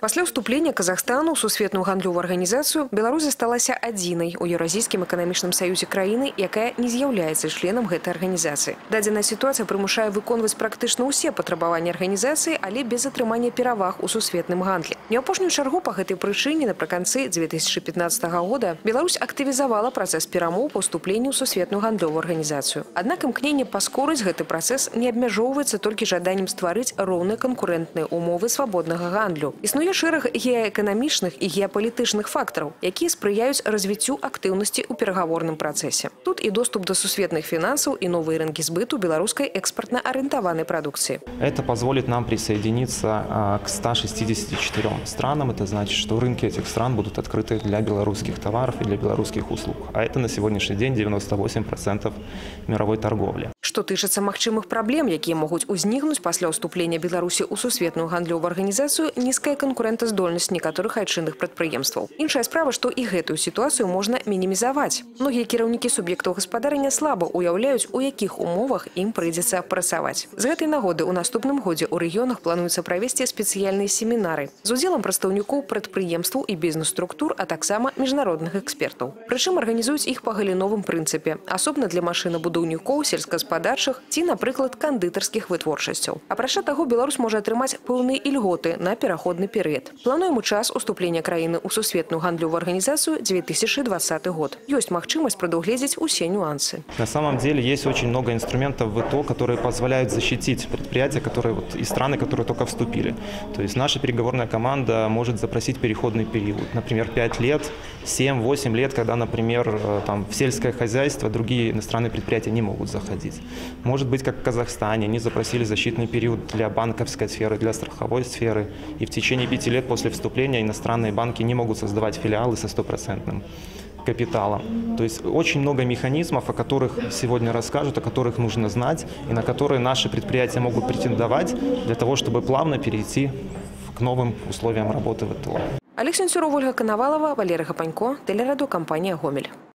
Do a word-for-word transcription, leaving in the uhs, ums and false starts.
Пасля ўступлення Казахстану ў сусветную гандлёвую арганізацыю Беларусь засталася адзінай у Еўразійскім эканамічным саюзе краіны, якая не з'яўляецца членам гэтай арганізацыі. Дадзеная сітуацыя прымушае выконваць практычна ўсе патрабаванні арганізацыі, але без атрымання пераваг у сусветным гандлі. Не ў апошнюю чаргу па гэтай прычыне напрыканцы дзве тысячы пятнаццатага года Беларусь актывізавала працэс перамоў па ўступленню ў сусветную гандлёвую арганізацыю. Аднак імкненне паскорыць гэты працэс не абмяжоўваецца толькі жаданнем стварыць роўныя канкурэнтныя умовы свабоднага гандлю. Існуе шэраг геаэканамічных і геапалітычных фактараў, якія спрыяюць развіццю актыўнасці ў перагаворным працэсе. Тут і доступ да сусветных фінансаў і новыя рынкі збыту беларускай экспартна-арыентаванай прадукцыі. Это позволит нам присоединиться к ста шестидесяти четырём странам. Это значит, что рынки этих стран будут открыты для белорусских товаров и для белорусских услуг. А это на сегодняшний день девяносто восемь процентов мировой торговли. Што тычыцца магчымых праблем, якія могуць узнікнуць пасля ўступлення Беларусі ў сусветную гандлёвую арганізацыю, нізкая канкурэнтаздольнасць некаторых айчынных прадпрыемстваў. Іншая справа, што і гэтую сітуацыю можна мінімізаваць. Многія кіраўнікі суб'ектаў гаспадарання слаба ўяўляюць, у якіх умовах ім прыйдзецца працаваць. З гэтай нагоды ў наступным годзе ў рэгіёнах плануецца правесці спецыяльныя семінары з удзелам прадстаўнікоў прадпрыемстваў і бізнес-структур, а таксама міжнародных экспертаў. Прычым арганізуюць іх па галіновым прынцыпе, асобна для машынабудаўнікоў, сельскагаспадарчых ці, напрыклад, кандытарскіх вытворчасцяў. Апрача таго, Беларусь можа атрымаць пэўныя ільготы на пераходны перыяд. Плануем у час уступлення краіны ў сусветную гандлёвую арганізацыю дзве тысячы двадцаты год. Ёсць магчымасць прадугледзець усе нюансы. На самом деле есть очень много инструментов в ИТО, которые позволяют защитить предприятия, которые вот, и страны, которые только вступили. То есть наша переговорная команда может запросить переходный период. Например, пять лет, семь-восемь лет, когда, например, там, в сельское хозяйство другие иностранные предприятия не могут заходить. Может быть, как в Казахстане, они запросили защитный период для банковской сферы, для страховой сферы. И в течение пяти лет после вступления иностранные банки не могут создавать филиалы со стопроцентным капиталом. То есть очень много механизмов, о которых сегодня расскажут, о которых нужно знать, и на которые наши предприятия могут претендовать для того, чтобы плавно перейти к новым условиям работы в ИТО. Олег Сенцюров, Ольга Коновалова, Валерий Гапанько, телерадиокомпания «Гомель».